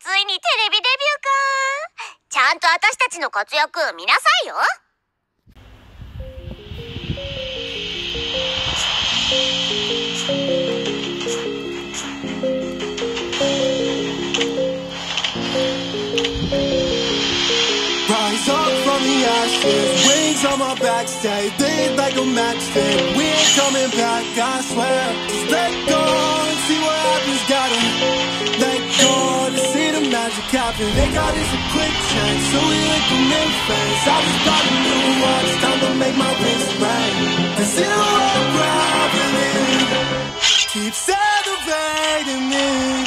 ついにテレビデビューか。ちゃんと私たちの活躍見なさいよ。 Rise up from the ashes, wings on my back, stay lit like a matchstick. We ain't coming back, I swear. Just let go and see what happens. Gotta let go to see the magic happen. They got us a quick change, so we like them in face. I just bought a new watch, time to make my wrist ring. The zero gravity keeps elevating me.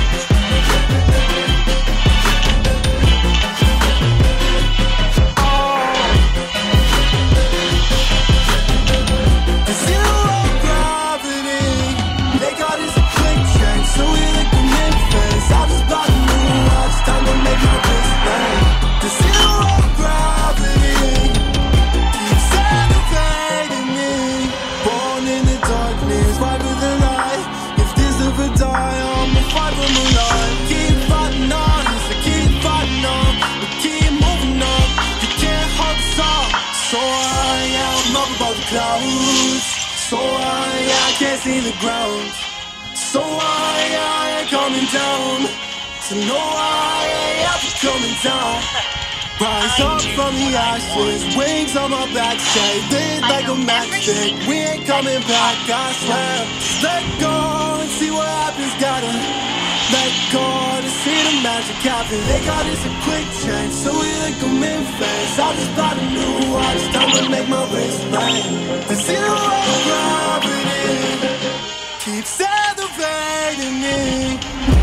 So I can't see the ground. So I ain't coming down. So no, I ain't ever coming down. Rise up from the ashes, wings on my back, stay lit like a matchstick. We ain't coming back, I swear. Just let go and see what happens. Gotta let go to see the magic happen. They got us a quick change, so we like them in face. I just bought a new watch, time to make my wrist ring. The zero gravity keeps elevating me.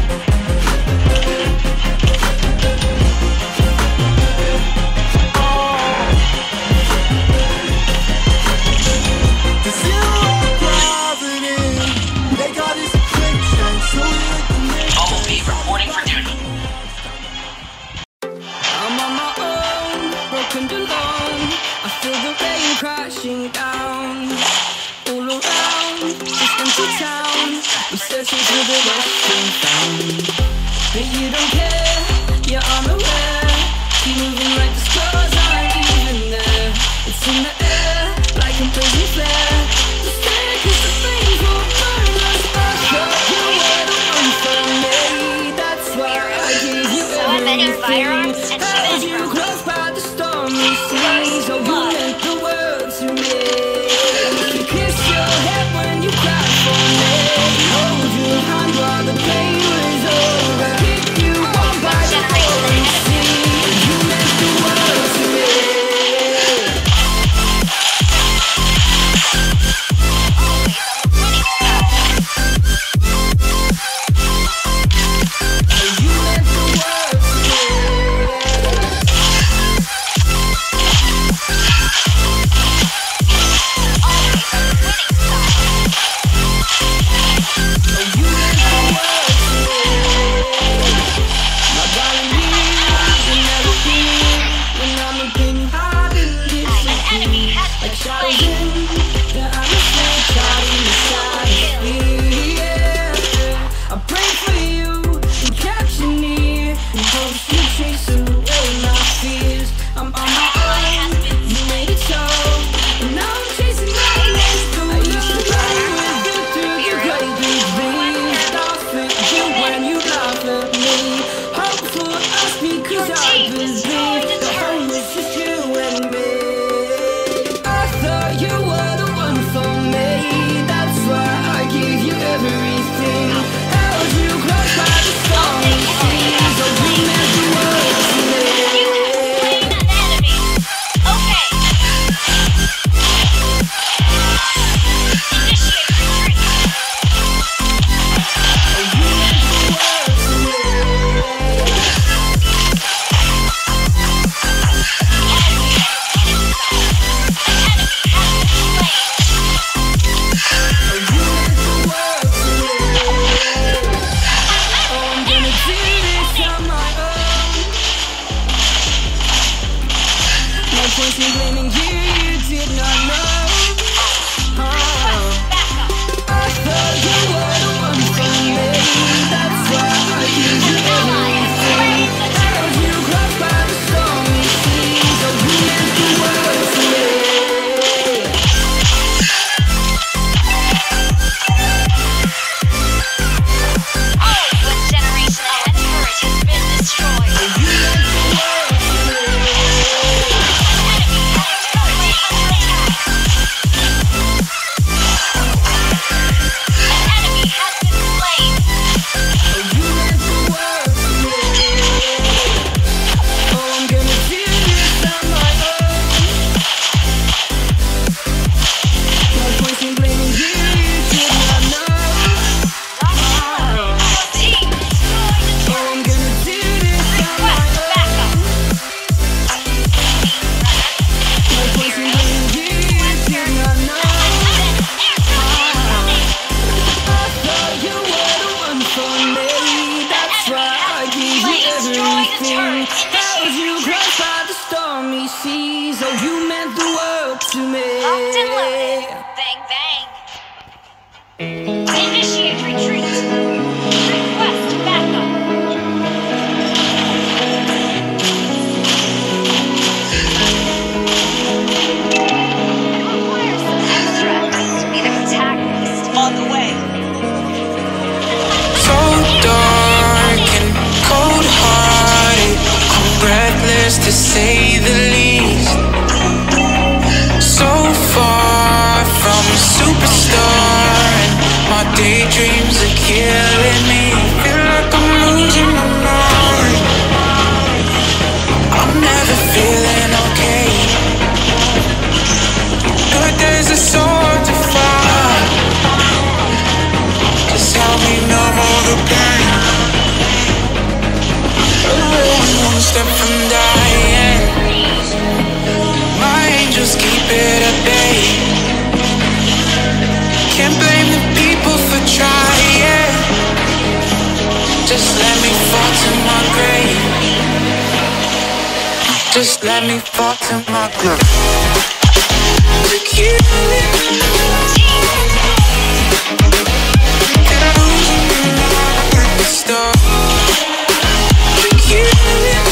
The zero gravity, they got us a quick change, so we like them in face. MLBB reporting for duty. I'm on my own, broken and alone. I feel the rain crashing down. All around this empty town, I'm searching for the lost and found. But you don't care, you're unaware. Keep moving like the stars aren't even there. It's in the air, like a blazing flare. Just stare, 'cause the flames will burn us up. You were the one for me, that's why I gave you everything. Held you close by the stormy seas. Oh, you meant the world to me. You kissed your head when you cried for me. Hold your hand while the pain was over. Keep you warm by the rolling sea. You meant the world to me. You meant the world to me. everything. Held you close by the stormy seas. Oh, you meant the world to me. Locked and loaded. Bang, bang. Initiate retreat. Request backup. It requires some extra to be the protagonist. On the way. So dark and cold-hearted, I'm breathless to say the least. So far from a superstar, and my daydreams are killing me. Feel like I'm losing my mind. I'm never feeling okay. Good days are so hard to find. Just help me numb all the pain. One step from dying. My angels keep it at bay. Can't blame the people for trying. Just let me fall to my grave. Just let me fall to my grave. To kill it. And I'm losing my stuff. To kill it.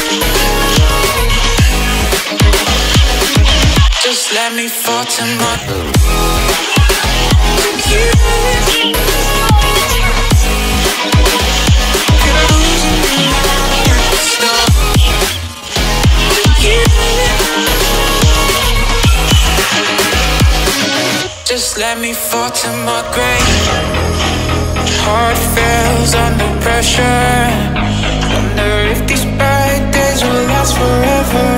Just let me fall to my grave. To kill it. And I'm losing my stuff. To kill it. Just let me fall to my grave. Heart fails under pressure. Wonder if these bad days will last forever.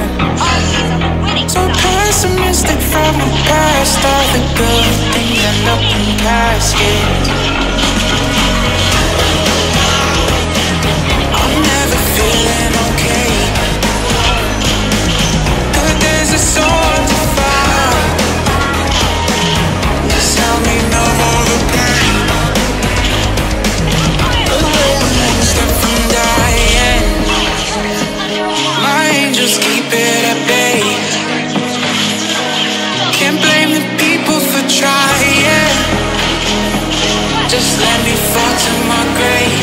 So pessimistic from the past. All the good things end up in caskets. I'm never feeling okay. Good days are so hard to find. Just help me numb all the pain. One step from dying. My angels keep it at bay. Can't blame the people for trying. Just let me fall to my grave.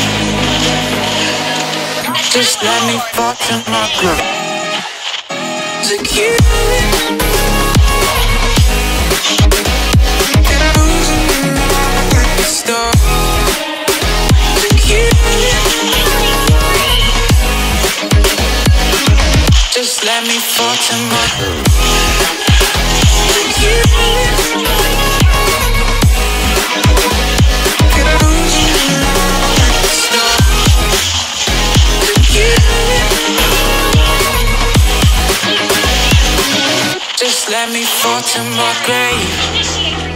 Just let me fall to my grave. To kill it. And I'm losing my stuff. To kill it. Just let me fall to my grave. To kill it. And I'm losing my stuff. To kill it. Just let me fall to my grave. Initiate retreat.